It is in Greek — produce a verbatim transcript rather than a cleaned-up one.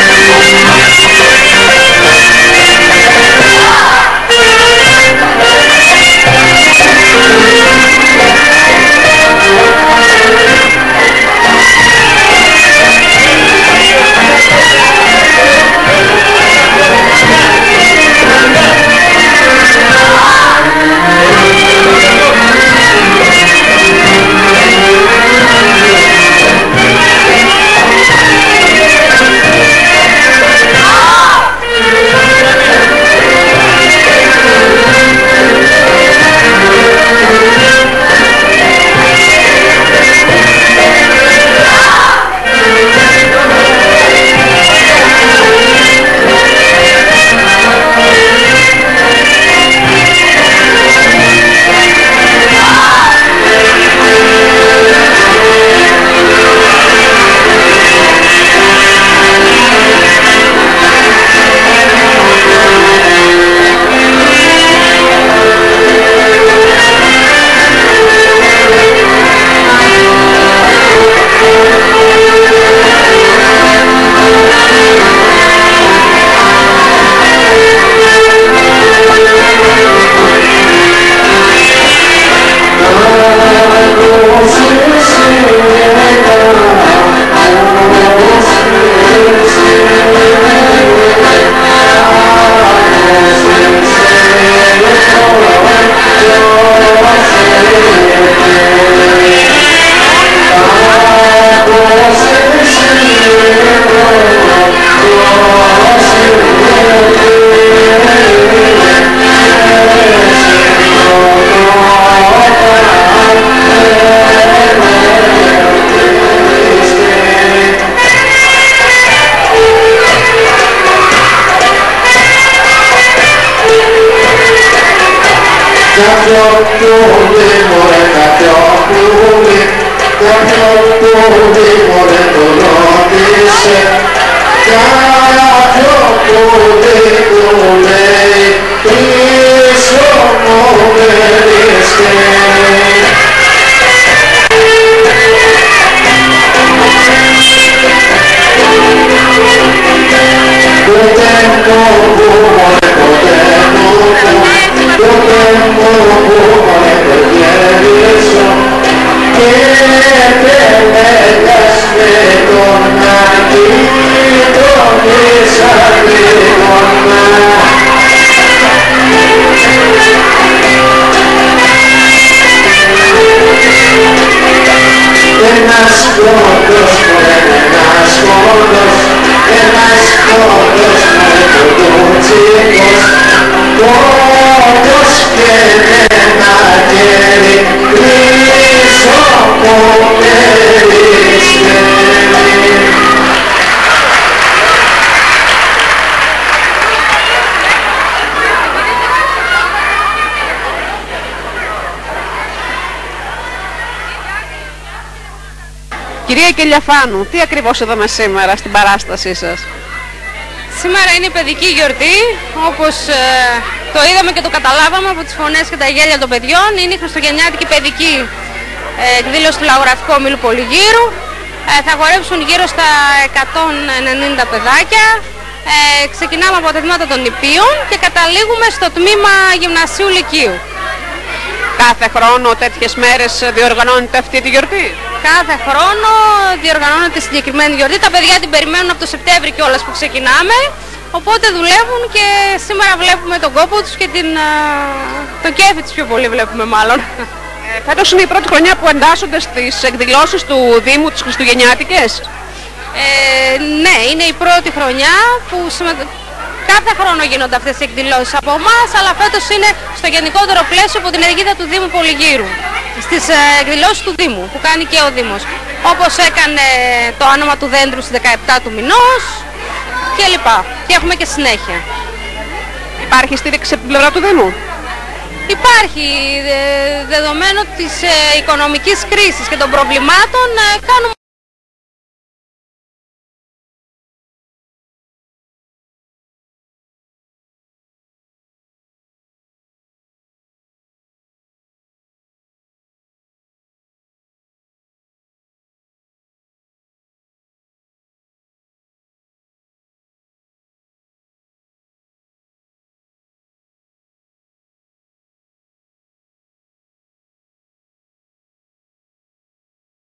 Κάποιο πουλί, μωρέ, κάποιο πουλί, κάποιο πουλί, μωρέ, το ρώτησε. Κάποιο πουλί του λέει, πίσω μου βρίσκει. Ποτέ μου που, μωρέ, ποτέ μου που, ποτέ μου που, μωρέ, το γέρισα και τελέγας με τον αγγίτονισα γρήγορα. Ένας κόντος, μωρέ, ένας κόντος, ένας κόντος, μωρέ, κοντούτσικος, κόντος και ένα χέρι πίσω μου περιστέλει. Κυρία Κελιαφάνου, τι ακριβώς είδαμε σήμερα στην παράστασή σας? Σήμερα είναι η παιδική γιορτή, όπως ε, το είδαμε και το καταλάβαμε από τις φωνές και τα γέλια των παιδιών. Είναι η χριστουγεννιάτικη παιδική ε, εκδήλωση του Λαογραφικού Ομίλου Πολυγύρου. Ε, θα χορέψουν γύρω στα εκατόν ενενήντα παιδάκια. Ε, ξεκινάμε από τα τμήματα των νηπίων και καταλήγουμε στο τμήμα Γυμνασίου Λυκείου. Κάθε χρόνο τέτοιες μέρες διοργανώνεται αυτή τη γιορτή? Κάθε χρόνο διοργανώνεται συγκεκριμένη γιορτή. Τα παιδιά την περιμένουν από το Σεπτέμβρη κιόλας που ξεκινάμε. Οπότε δουλεύουν και σήμερα βλέπουμε τον κόπο τους και την, το κέφι τους πιο πολύ βλέπουμε μάλλον. Ε, φέτος είναι η πρώτη χρονιά που εντάσσονται στις εκδηλώσεις του Δήμου τις χριστουγεννιάτικες. Ε, ναι, είναι η πρώτη χρονιά που συμμετέχουν. Κάθε χρόνο γίνονται αυτές οι εκδηλώσεις από εμάς, αλλά φέτος είναι στο γενικότερο πλαίσιο από την αιγίδα του Δήμου Πολυγύρου. Στις ε, εκδηλώσεις του Δήμου, που κάνει και ο Δήμος. Όπως έκανε το άνομα του δέντρου στις δεκαεπτά του μηνός και λοιπά. Και έχουμε και συνέχεια. Υπάρχει στήριξη από την πλευρά του Δήμου? Υπάρχει, ε, δεδομένου της ε, οικονομικής κρίσης και των προβλημάτων, ε, κάνουμε